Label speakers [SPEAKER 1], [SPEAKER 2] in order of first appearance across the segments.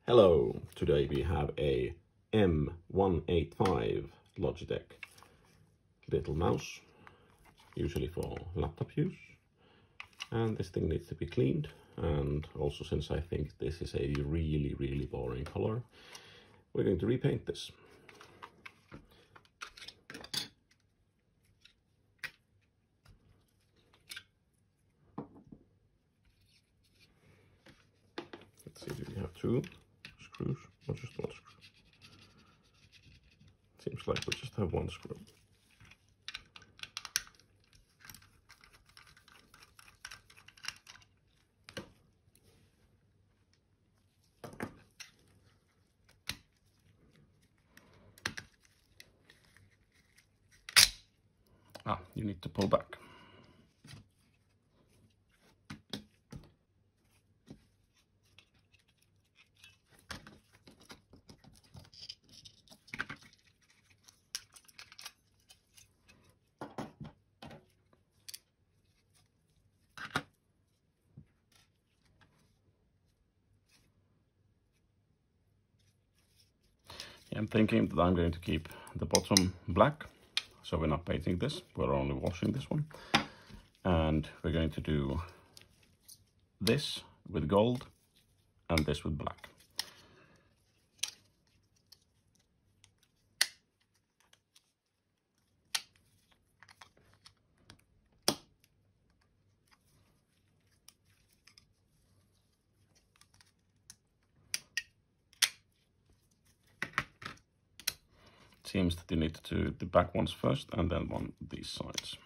[SPEAKER 1] Hello, today we have a M185 Logitech little mouse, usually for laptop use. And this thing needs to be cleaned, and also since I think this is a really boring color, we're going to repaint this. Let's see, do we have two screws or just one screw? Seems like we just have one screw. You need to pull back. I'm thinking that I'm going to keep the bottom black, so we're not painting this, we're only washing this one. And we're going to do this with gold and this with black. Seems that you need to do the back ones first and then these sides.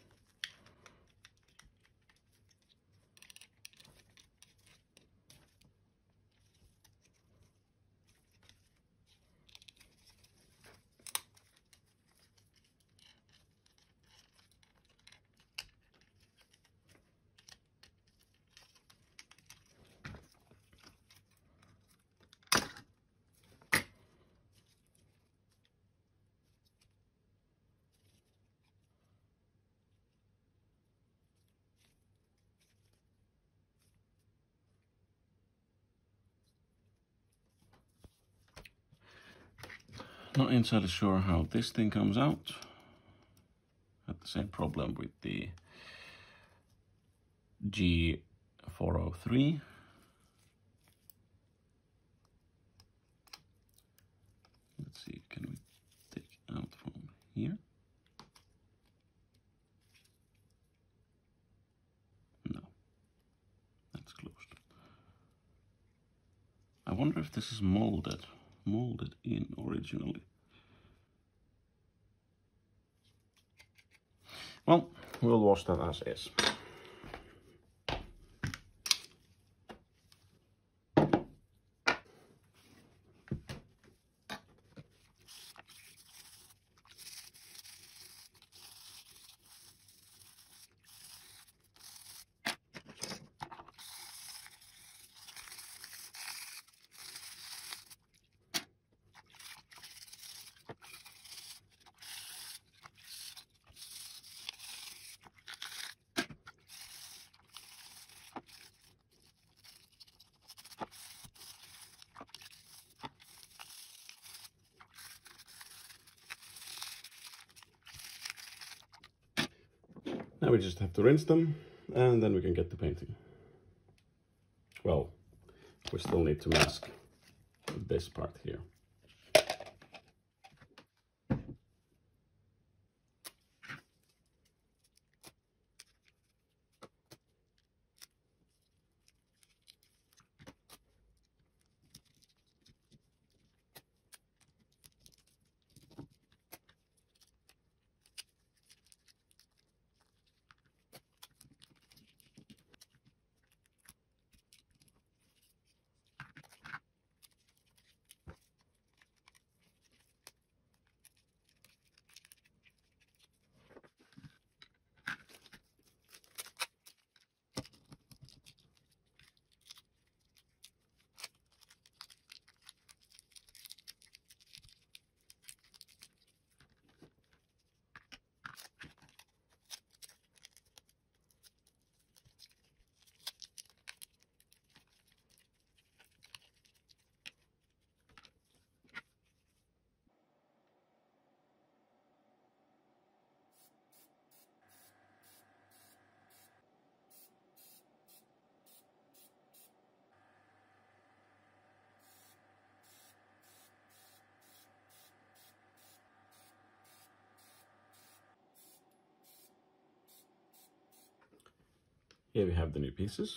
[SPEAKER 1] Not entirely sure how this thing comes out. Had the same problem with the G403. Let's see, can we take it out from here? No, that's closed. I wonder if this is molded in originally. Well, we'll wash that as is. Now we just have to rinse them, and then we can get to painting. Well, we still need to mask this part here. Here we have the new pieces.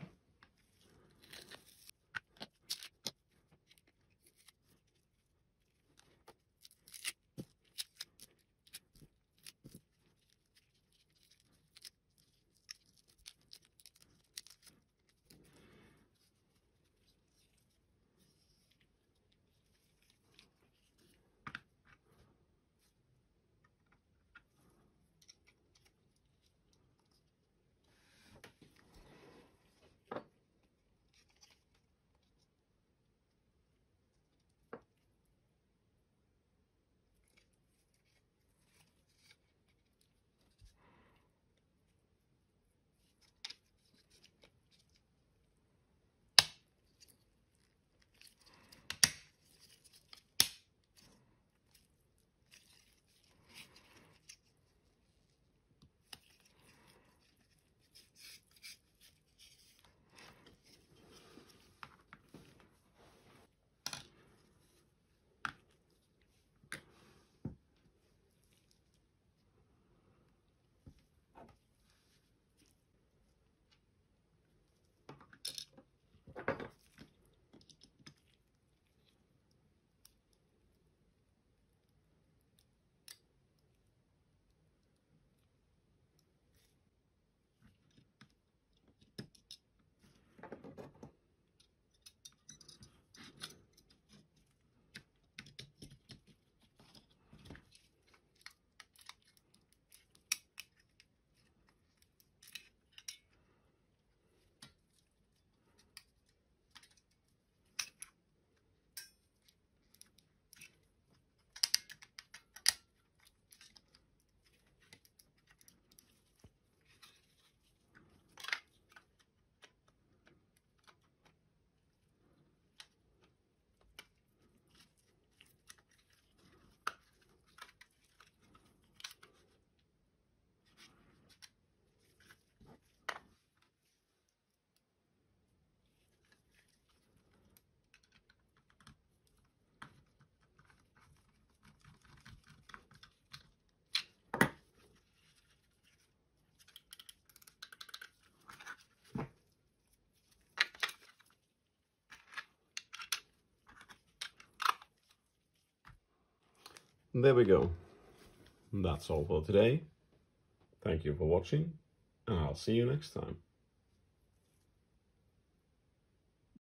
[SPEAKER 1] There we go. That's all for today. Thank you for watching, and I'll see you next time.